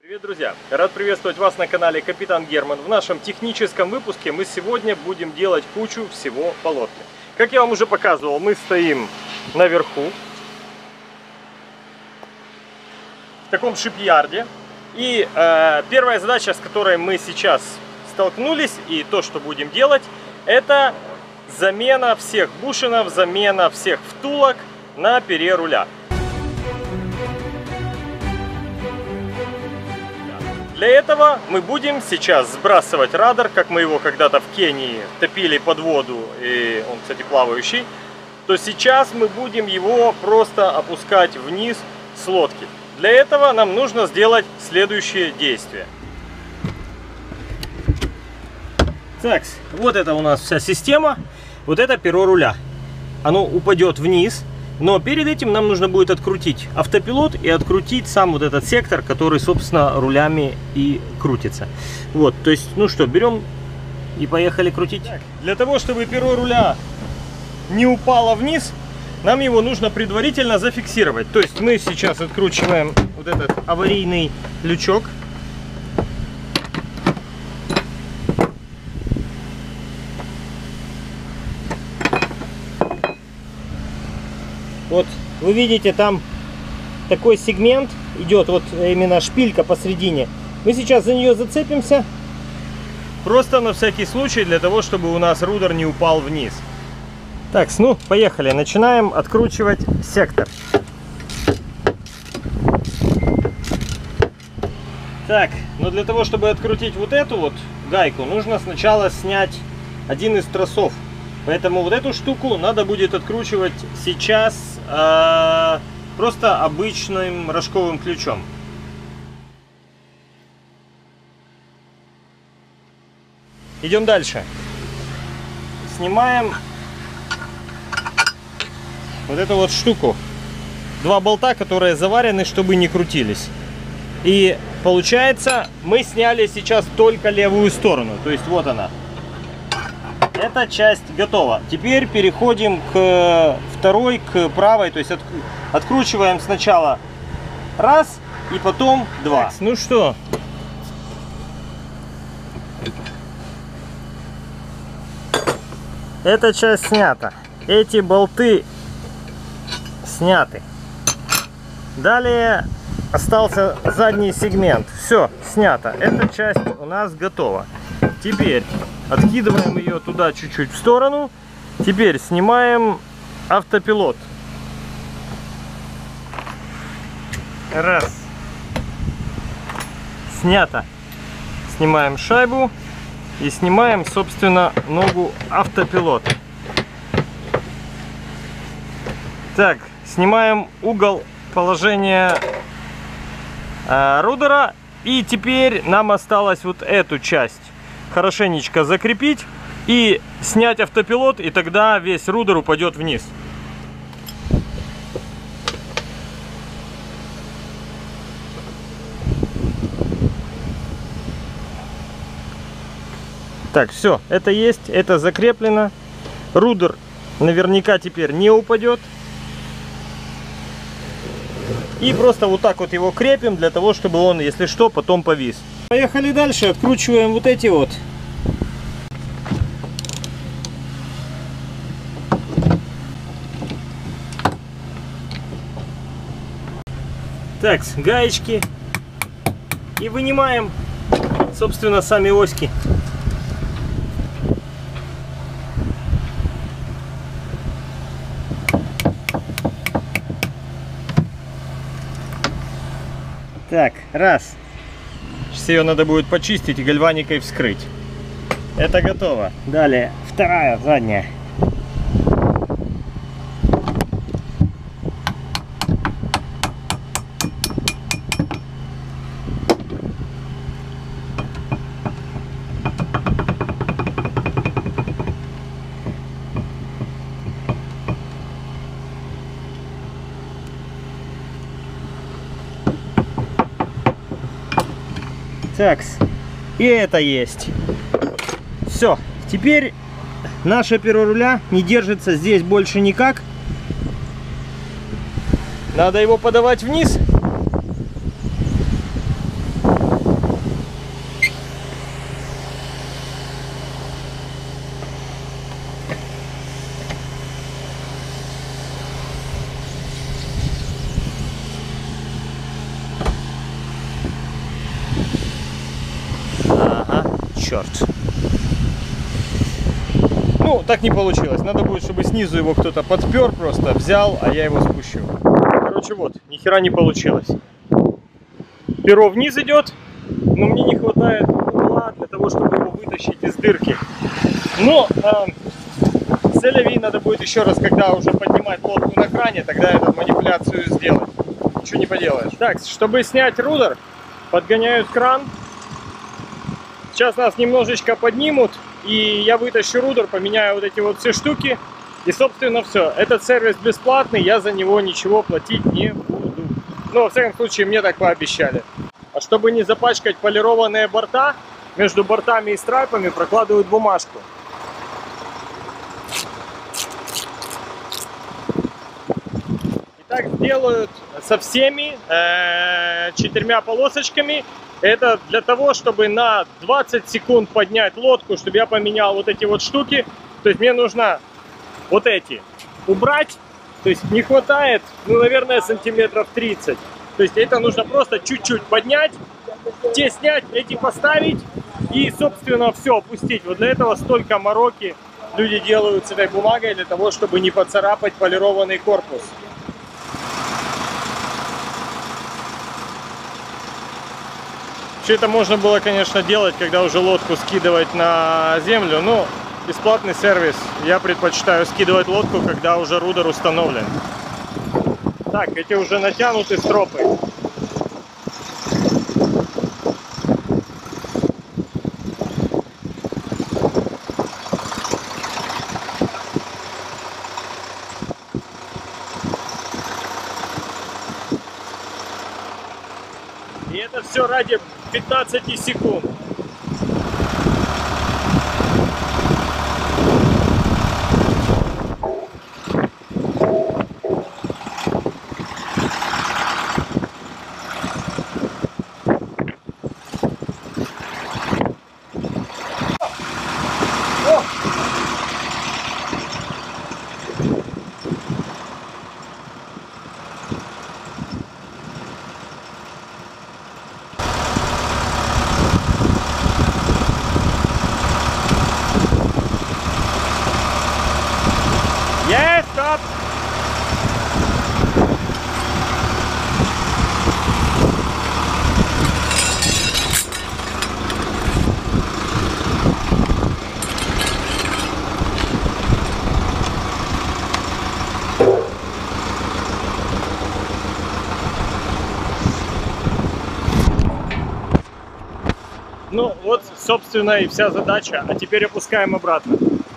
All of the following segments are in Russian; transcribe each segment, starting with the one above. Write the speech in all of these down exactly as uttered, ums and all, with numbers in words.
Привет, друзья! Рад приветствовать вас на канале Капитан Герман. В нашем техническом выпуске мы сегодня будем делать кучу всего по лодке. Как я вам уже показывал, мы стоим наверху, в таком шипьярде. И э, первая задача, с которой мы сейчас столкнулись, и то, что будем делать, это замена всех бушинов, замена всех втулок на пере руля. Для этого мы будем сейчас сбрасывать радар, как мы его когда-то в Кении топили под воду, и он, кстати, плавающий, то сейчас мы будем его просто опускать вниз с лодки. Для этого нам нужно сделать следующее действие. Так, вот это у нас вся система, вот это перо руля. Оно упадет вниз. Но перед этим нам нужно будет открутить автопилот и открутить сам вот этот сектор, который, собственно, рулями и крутится. Вот, то есть, ну что, берем и поехали крутить. Так, для того, чтобы перо руля не упало вниз, нам его нужно предварительно зафиксировать. То есть мы сейчас откручиваем вот этот аварийный лючок. Вот вы видите, там такой сегмент идет, вот именно шпилька посередине. Мы сейчас за нее зацепимся. Просто на всякий случай, для того, чтобы у нас рудер не упал вниз. Так, ну, поехали. Начинаем откручивать сектор. Так, но для того, чтобы открутить вот эту вот гайку, нужно сначала снять один из тросов. Поэтому вот эту штуку надо будет откручивать сейчас э, просто обычным рожковым ключом. Идем дальше. Снимаем вот эту вот штуку. Два болта, которые заварены, чтобы не крутились. И получается, мы сняли сейчас только левую сторону. То есть вот она. Эта часть готова. Теперь переходим к второй, к правой. То есть от, откручиваем сначала раз и потом два. Так, ну что? Эта часть снята. Эти болты сняты. Далее остался задний сегмент. Все, снято. Эта часть у нас готова. Теперь откидываем ее туда чуть-чуть в сторону. Теперь снимаем автопилот. Раз. Снято. Снимаем шайбу и снимаем, собственно, ногу автопилота. Так, снимаем угол положения э, рудера. И теперь нам осталось вот эту часть хорошенечко закрепить и снять автопилот, и тогда весь рудер упадет вниз. Так, все, это есть, это закреплено. Рудер наверняка теперь не упадет. И просто вот так вот его крепим, для того, чтобы он, если что, потом повис. Поехали дальше, откручиваем вот эти вот. Так, гаечки. И вынимаем, собственно, сами оськи. Так, раз. Сейчас ее надо будет почистить и гальваникой вскрыть. Это готово. Далее, вторая, задняя. Так, и это есть. Все, теперь наше перо руля не держится здесь больше никак. Надо его подавать вниз. черт. Ну, так не получилось. Надо будет, чтобы снизу его кто-то подпер, просто взял, а я его спущу. Короче, вот, ни хера не получилось. Перо вниз идет, но мне не хватает угла для того, чтобы его вытащить из дырки. Но э, селяви надо будет еще раз, когда уже поднимать лодку на кране, тогда эту манипуляцию сделать. Ничего не поделаешь. Так, чтобы снять рудер, подгоняют кран. Сейчас нас немножечко поднимут, и я вытащу рудер, поменяю вот эти вот все штуки. И, собственно, все. Этот сервис бесплатный, я за него ничего платить не буду. Ну, во всяком случае, мне так пообещали. А чтобы не запачкать полированные борта, между бортами и страйпами прокладывают бумажку. И так делают со всеми э, четырьмя полосочками. Это для того, чтобы на двадцать секунд поднять лодку, чтобы я поменял вот эти вот штуки. То есть мне нужно вот эти убрать. То есть не хватает, ну, наверное, сантиметров тридцать. То есть это нужно просто чуть-чуть поднять, те снять, эти поставить и, собственно, все опустить. Вот для этого столько мороки люди делают с этой бумагой, для того, чтобы не поцарапать полированный корпус. Все это можно было, конечно, делать, когда уже лодку скидывать на землю, но бесплатный сервис. Я предпочитаю скидывать лодку, когда уже рудер установлен. Так, эти уже натянуты стропы. И это все ради пятнадцати секунд. Yes, stop! Ну вот, собственно, и вся задача. А теперь опускаем обратно.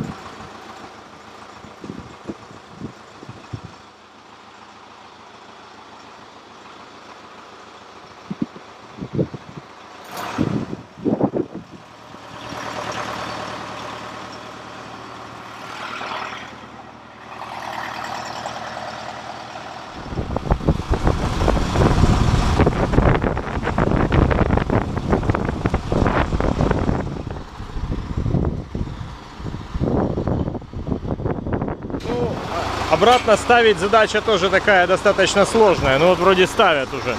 Обратно ставить задача тоже такая достаточно сложная. Ну вот вроде ставят уже.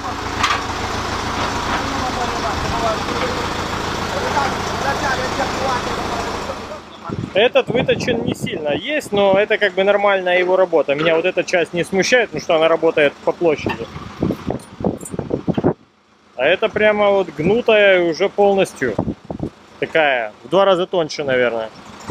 Этот выточен не сильно есть, но это как бы нормальная его работа. Меня вот эта часть не смущает, потому что она работает по площади. А это прямо вот гнутая уже полностью. Такая, в два раза тоньше, наверное.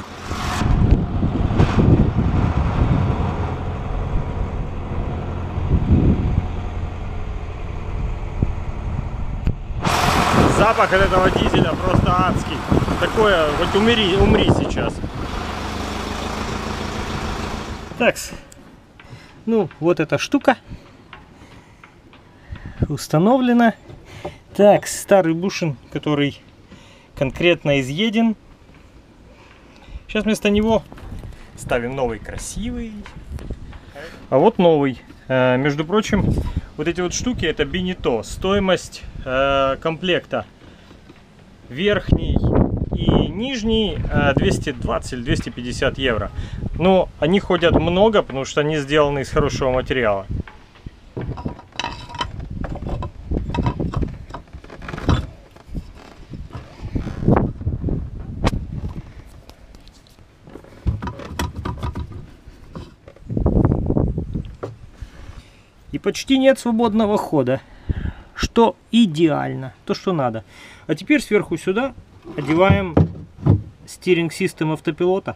Запах от этого дизеля просто адский. Такое, хоть умри, умри сейчас. Так, ну вот эта штука установлена. Так, старый бушин, который конкретно изъеден. Сейчас вместо него ставим новый красивый. А вот новый. Э, между прочим, вот эти вот штуки это Бенито. Стоимость э, комплекта верхний и нижний э, двести двадцать или двести пятьдесят евро. Но они ходят много, потому что они сделаны из хорошего материала. почти нет свободного хода, что идеально, то что надо. А теперь сверху сюда одеваем Steering System автопилота.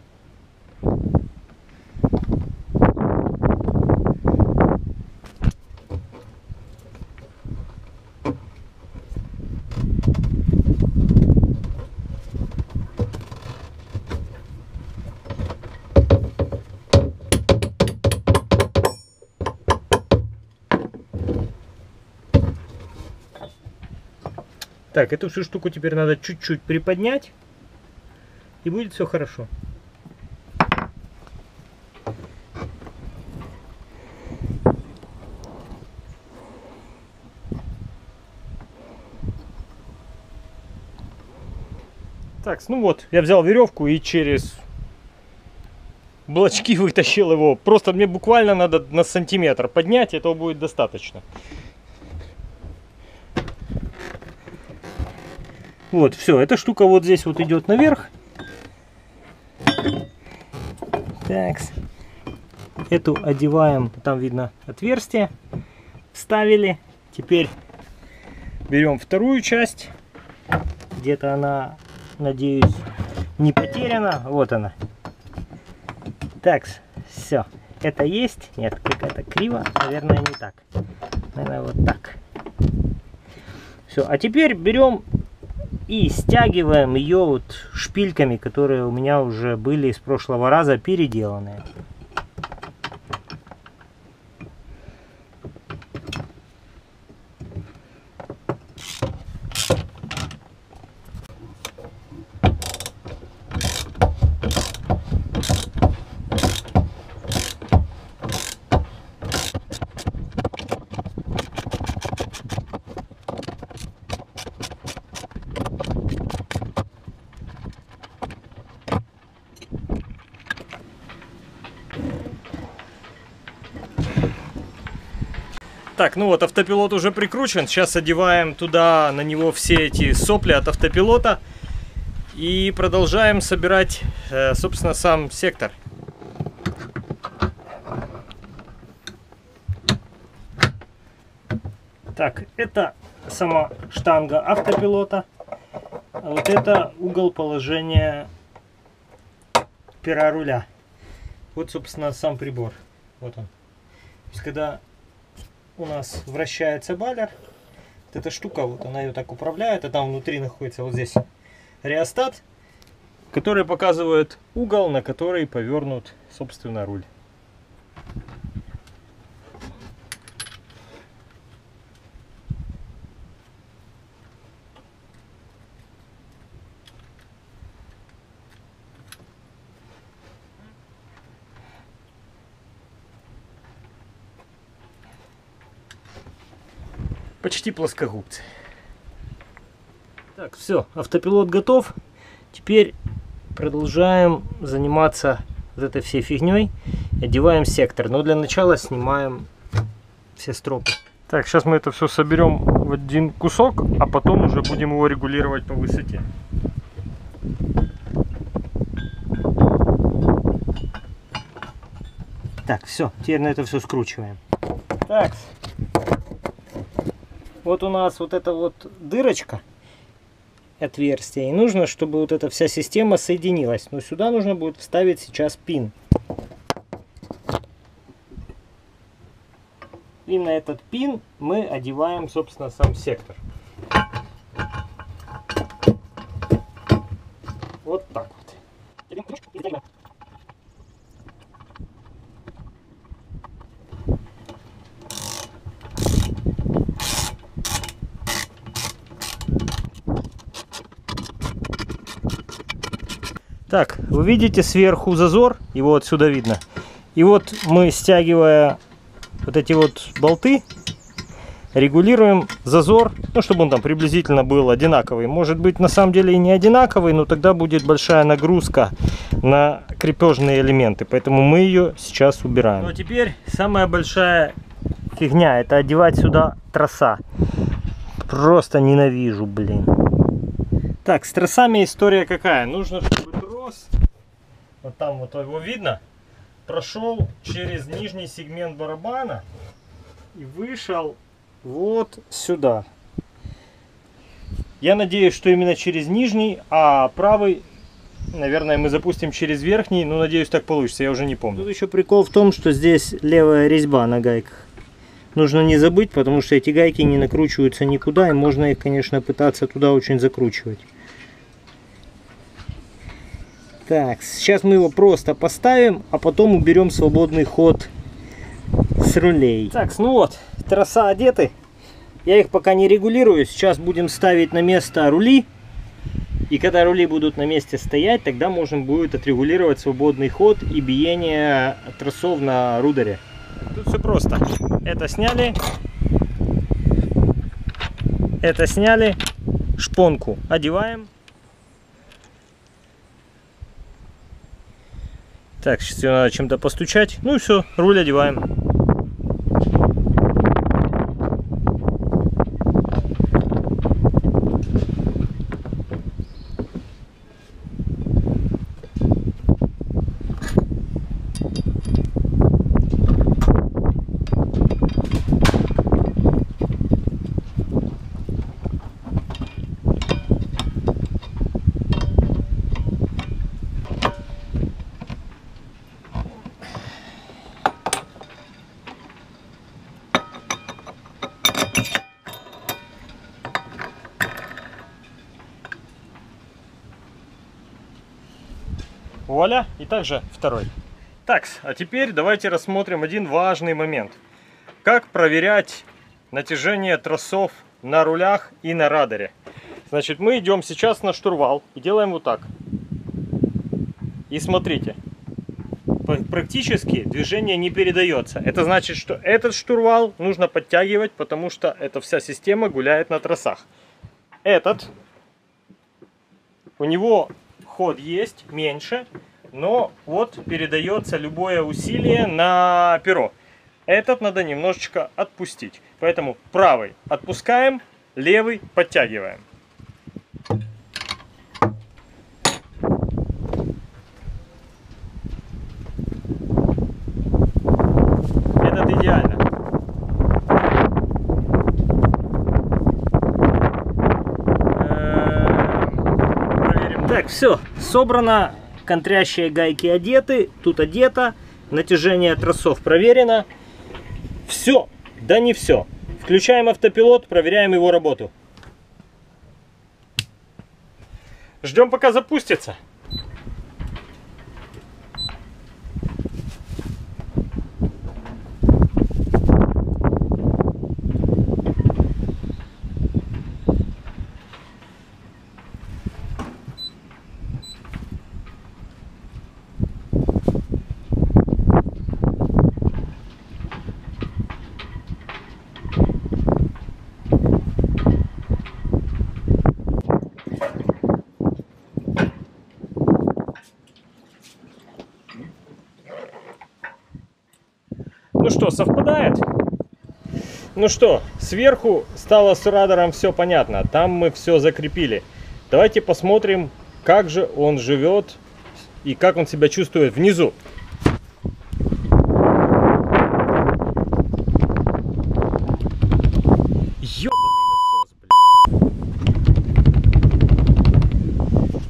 Так, эту всю штуку теперь надо чуть-чуть приподнять, и будет все хорошо. Так, ну вот, я взял веревку и через блочки вытащил его. Просто мне буквально надо на сантиметр поднять, этого будет достаточно. Вот, все, эта штука вот здесь вот идет наверх. Так, эту одеваем, там видно отверстие, вставили. Теперь берем вторую часть, где-то она, надеюсь, не потеряна. Вот она. Так, все, это есть. Нет, как-то криво, наверное, не так. Наверное, вот так. Все, а теперь берем и стягиваем ее вот шпильками, которые у меня уже были с прошлого раза переделанные. Так, ну вот, автопилот уже прикручен. Сейчас одеваем туда, на него все эти сопли от автопилота. И продолжаем собирать, собственно, сам сектор. Так, это сама штанга автопилота. А вот это угол положения пера руля. Вот, собственно, сам прибор. Вот он. То есть, когда у нас вращается баллер, вот эта штука, вот она ее так управляет, а там внутри находится вот здесь реостат, который показывает угол, на который повернут, собственно, руль. Почти плоскогубцы. Так, все, автопилот готов. Теперь продолжаем заниматься вот этой всей фигней. Одеваем сектор. Но для начала снимаем все стропы. Так, сейчас мы это все соберем в один кусок, а потом уже будем его регулировать по высоте. Так, все, теперь на это все скручиваем. Так. Вот у нас вот эта вот дырочка, отверстие, и нужно, чтобы вот эта вся система соединилась. Но сюда нужно будет вставить сейчас пин. И на этот пин мы одеваем, собственно, сам сектор. Вот так вот. Так, вы видите сверху зазор, его отсюда видно. И вот мы, стягивая вот эти вот болты, регулируем зазор, ну, чтобы он там приблизительно был одинаковый. Может быть, на самом деле и не одинаковый, но тогда будет большая нагрузка на крепежные элементы. Поэтому мы ее сейчас убираем. Ну, а теперь самая большая фигня — это одевать сюда троса. Просто ненавижу, блин. Так, с тросами история какая? Нужно, чтобы трос, вот там вот его видно, прошел через нижний сегмент барабана и вышел вот сюда. Я надеюсь, что именно через нижний, а правый, наверное, мы запустим через верхний, но надеюсь, так получится, я уже не помню. Тут еще прикол в том, что здесь левая резьба на гайках. Нужно не забыть, потому что эти гайки не накручиваются никуда, и можно их, конечно, пытаться туда очень закручивать. Так, сейчас мы его просто поставим, а потом уберем свободный ход с рулей. Так, ну вот, троса одеты. Я их пока не регулирую. Сейчас будем ставить на место рули. И когда рули будут на месте стоять, тогда можно будет отрегулировать свободный ход и биение тросов на рудере. Тут все просто. Это сняли. Это сняли. Шпонку одеваем. Так, сейчас ее надо чем-то постучать. Ну и все, руль одеваем. Вуаля, и также второй. Так, а теперь давайте рассмотрим один важный момент. Как проверять натяжение тросов на рулях и на радаре. Значит, мы идем сейчас на штурвал и делаем вот так. И смотрите, практически движение не передается. Это значит, что этот штурвал нужно подтягивать, потому что эта вся система гуляет на тросах. Этот, у него ход есть, меньше, но вот передается любое усилие на перо. Этот надо немножечко отпустить. Поэтому правый отпускаем, левый подтягиваем. Этот идеально. Так, все, собрано, контрящие гайки одеты, тут одето, натяжение тросов проверено. Все, да не все. Включаем автопилот, проверяем его работу. Ждем, пока запустится. Ну что, совпадает? Ну что, сверху стало с радаром все понятно. Там мы все закрепили. Давайте посмотрим, как же он живет и как он себя чувствует внизу. Ёбаный насос, блядь.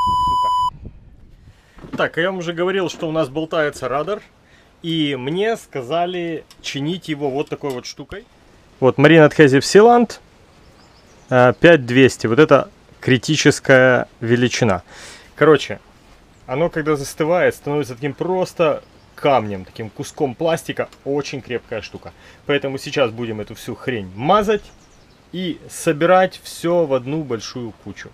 Сука. Так, я вам уже говорил, что у нас болтается радар. И мне сказали чинить его вот такой вот штукой. Вот Marine Adhesive Sealant пять тысяч двести. Вот это критическая величина. Короче, оно когда застывает, становится таким просто камнем, таким куском пластика. Очень крепкая штука. Поэтому сейчас будем эту всю хрень мазать и собирать все в одну большую кучу.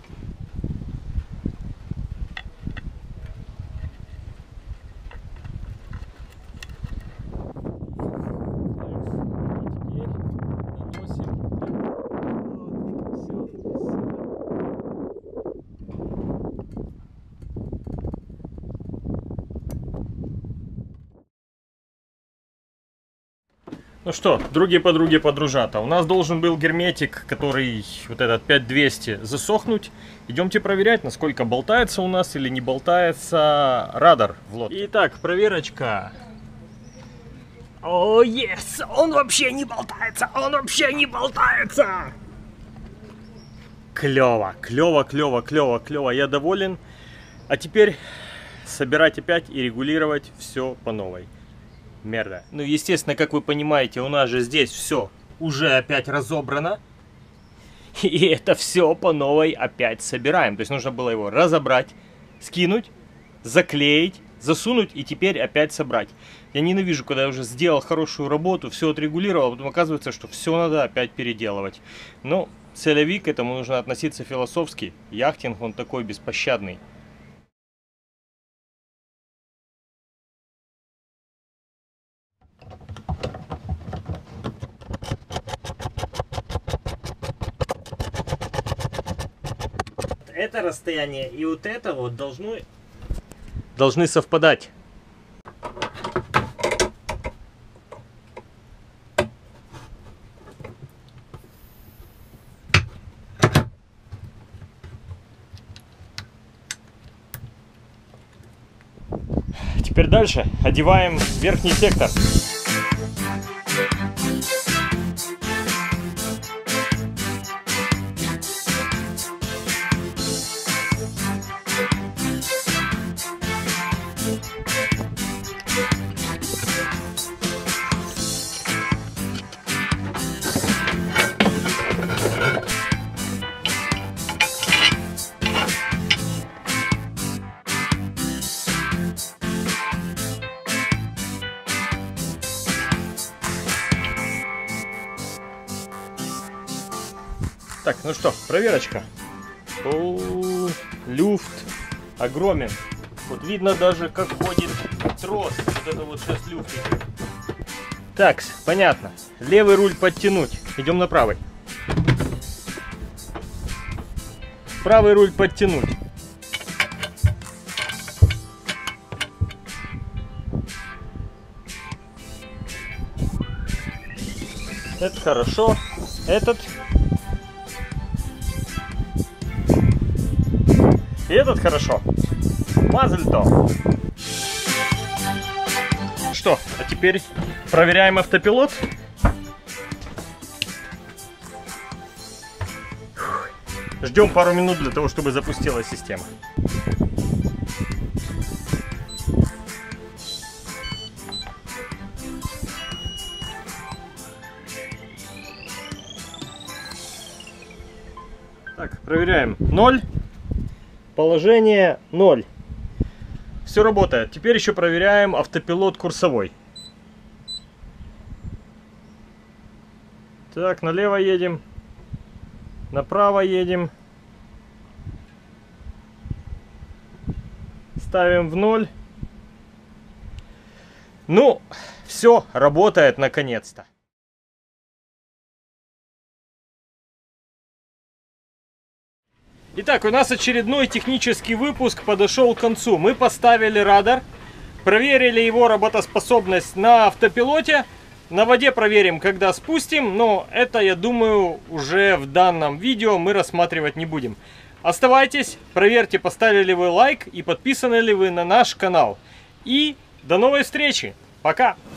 Ну что, другие подруги подружата, у нас должен был герметик, который вот этот пять тысяч двести, засохнуть. Идемте проверять, насколько болтается у нас или не болтается радар в лодке. Итак, проверочка. О, yes! Он вообще не болтается! Он вообще не болтается! Клево, клево, клево, клево, клево. Я доволен. А теперь собирать опять и регулировать все по новой. Мерда. Ну, естественно, как вы понимаете, у нас же здесь все уже опять разобрано. И это все по новой опять собираем. То есть нужно было его разобрать, скинуть, заклеить, засунуть и теперь опять собрать. Я ненавижу, когда я уже сделал хорошую работу, все отрегулировал, а потом оказывается, что все надо опять переделывать. Но целеви, к этому нужно относиться философски. Яхтинг, он такой беспощадный. Это расстояние и вот это вот должно, должны совпадать. Теперь дальше одеваем верхний сектор. Так, ну что, проверочка. О, люфт огромен. Вот видно даже, как ходит трос. Вот это вот сейчас люфт. Так, понятно. Левый руль подтянуть. Идем на правый. Правый руль подтянуть. Это хорошо. Этот. И этот хорошо. Мазельто. Что, а теперь проверяем автопилот. Ждем пару минут для того, чтобы запустилась система. Так, проверяем. Ноль. Положение ноль. Все работает. Теперь еще проверяем автопилот курсовой. Так, налево едем. Направо едем. Ставим в ноль. Ну, все работает наконец-то. Итак, у нас очередной технический выпуск подошел к концу. Мы поставили радар, проверили его работоспособность на автопилоте. На воде проверим, когда спустим, но это, я думаю, уже в данном видео мы рассматривать не будем. Оставайтесь, проверьте, поставили ли вы лайк и подписаны ли вы на наш канал. И до новой встречи. Пока!